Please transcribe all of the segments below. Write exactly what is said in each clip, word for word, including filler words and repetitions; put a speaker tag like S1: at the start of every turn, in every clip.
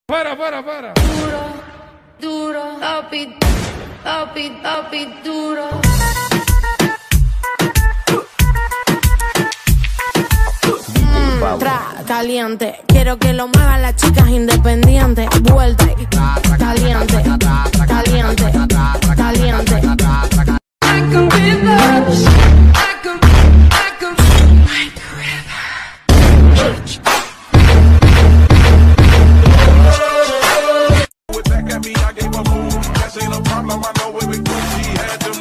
S1: Para, para, para.
S2: Duro, duro, papi, papi, papi, duro. Mm, tra, caliente. Quiero que lo muevan las chicas independientes. Vuelta y caliente, caliente, caliente. I can be the, I can, I can find the river.
S3: Back at me, I gave a move. That ain't a problem, I know where we go. She had them.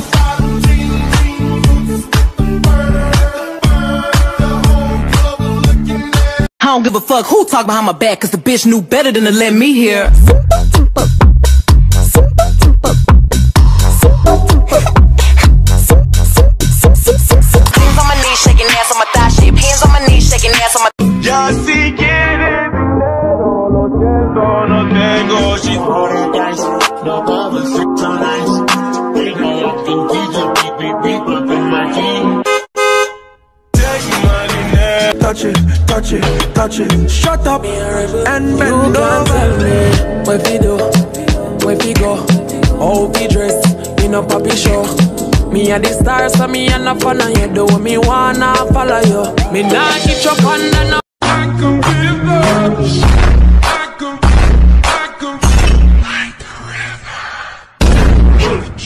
S4: I don't give a fuck who talk behind my back, cause the bitch knew better than to let me hear. Hands on my knees, shaking ass on my thigh shape. Hands on my knees, shaking ass on my.
S3: Ya si quieres dinero, lo siento, no tengo. She's rolling dice, no bother, six on ice. They know I can teach her, beep, beep, beep, up in my team. Take money now.
S5: Touch it, touch it, touch it. Shut up and bend over. Where we do, where we go. How we dress in a poppy show. Me and the stars, so me and the fun and you do me wanna follow you. Me nah keep your hand no.
S3: I can be the, I can, I can like the river.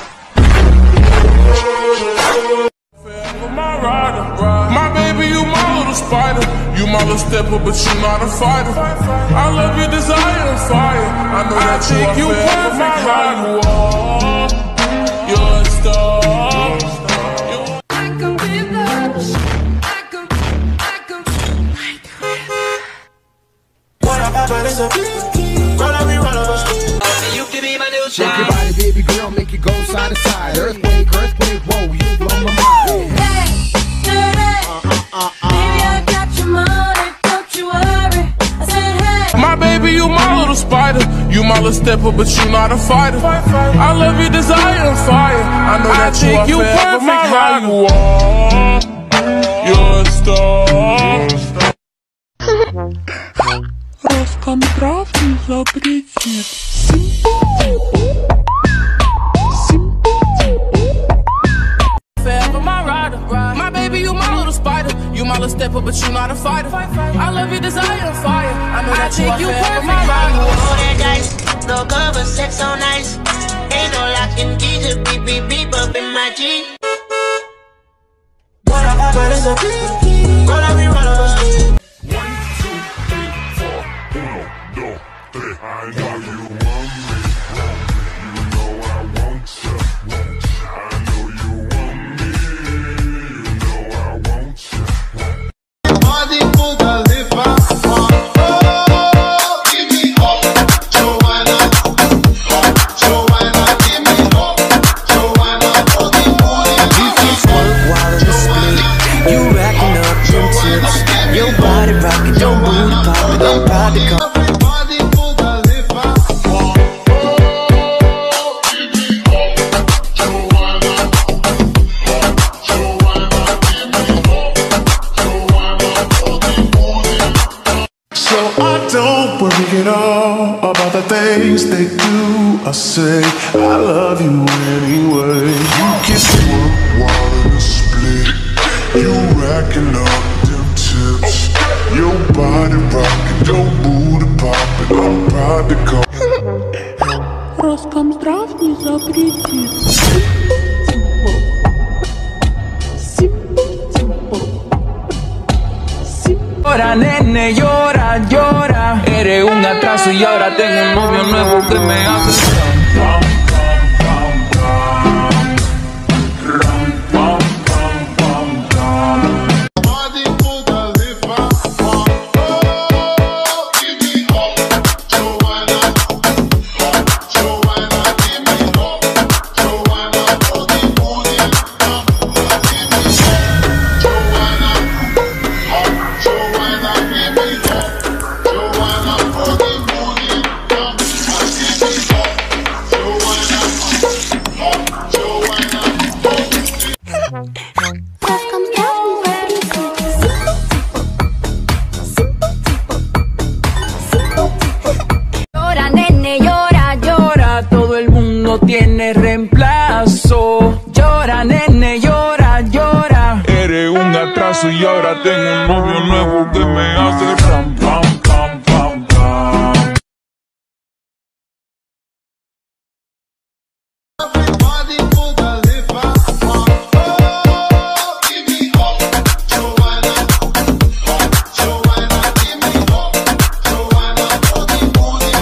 S3: Forever my rider, my baby, you my little spider. You my little stepper, but you not a fighter. I love your desire and fire. I know that I think you are my rider. You are, you're a star.
S2: I can be the, I can, I can find the river.
S5: What up, but it's a roll up, roll up.
S4: You can be my new
S1: Shake your body, baby girl, make it go side to side. Earthquake, earthquake, whoa, you blow my mind.
S2: Hey, hey, baby, I got your money, don't you worry. I said, hey.
S3: My baby, you my little spider. You my little stepper, but you not a fighter. I love your desire and fire. I know that you are forever my rider. You are, you're a star. Роскомздрав не запретит.
S4: Forever my rider. My baby, you my little spider. You my little stepper, but you not a fighter. I love your desire and fire. I know that you are forever my rider.
S6: Roll that dice, no cover, sex on ice. Ain't no locking keys, just beep, beep, beep up in my G.
S5: What up, but it's a roll up, roll up.
S3: One, two, three, four. Uno, dos, tres. I know you want me. You know I want you. I know you want me. You know I want you. Body for the liver. Oh, give me up, Joanna. Joanna, give me up, Joanna. For the morning.
S5: This is work while in the split. You racking up them tips. Your body rocking, your booty popping. I'm proud to come.
S3: Body for the liver. Oh, give me up, Joanna. Joanna, give me up, Joanna. For the morning. So I don't worry at all about the things they do or say. I love you anyway. You can work while in the split. You racking up them tips. Your body rocking, your booty popping. I'm proud to come.
S4: Роскомздрав не запретит. Llora, nene, llora, llora. Eres un atraso y ahora tengo un novio nuevo que me hace.
S3: Body for the liver. Oh, give me up, Joanna. Joanna, give me up, Joanna. For the morning. Give me up, Joanna. Joanna, give me up, Joanna. For the morning. Give me up.
S5: tiene reemplazo. Llora, nene, llora, llora.
S3: Eres un atraso y ahora tengo un novio nuevo que me hace ram, pam, pam, pam, pam.
S1: Everybody put the lift up. Oh, give me up, Joanna. Oh, Joanna, give me up, Joanna. Oh, the booty.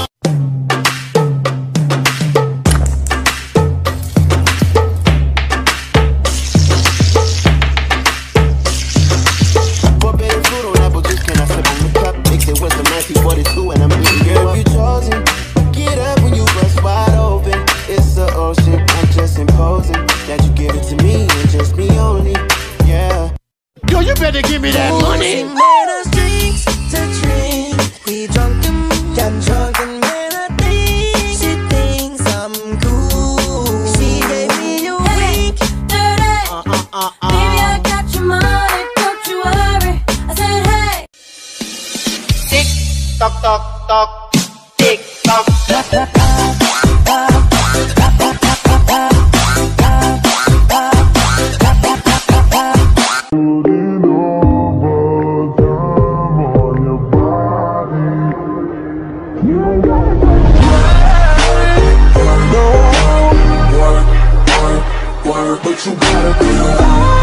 S1: Forbidden fruit on apple juice, can I sip on the cup? Mix it with some nineteen forty-two and I'm eating you up. You chosen, get up when you bust wide open. It's the ocean, I'm just imposing that you give it to me and just me only, yeah. Yo, you better give me that money.
S7: She made us drinks to drink. We drunk and got drunk and made her think she thinks I'm cool. She gave me a wink.
S2: Dirty.
S1: Uh, uh, uh, uh.
S2: Baby, I got your money, don't you worry. I said, hey.
S6: Tick tock tock tock, tick tock.
S3: But you gotta be